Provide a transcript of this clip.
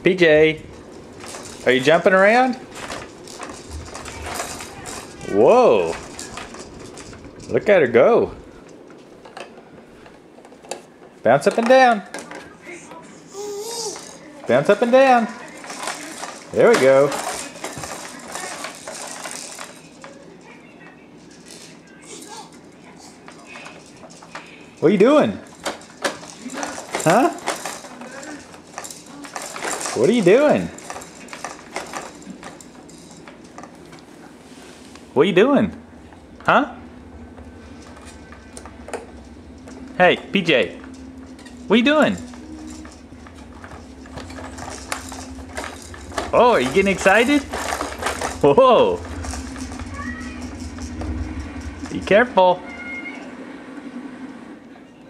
PJ, are you jumping around? Whoa. Look at her go. Bounce up and down. Bounce up and down. There we go. What are you doing? Huh? What are you doing? What are you doing? Huh? Hey, PJ. What are you doing? Oh, are you getting excited? Whoa. Be careful.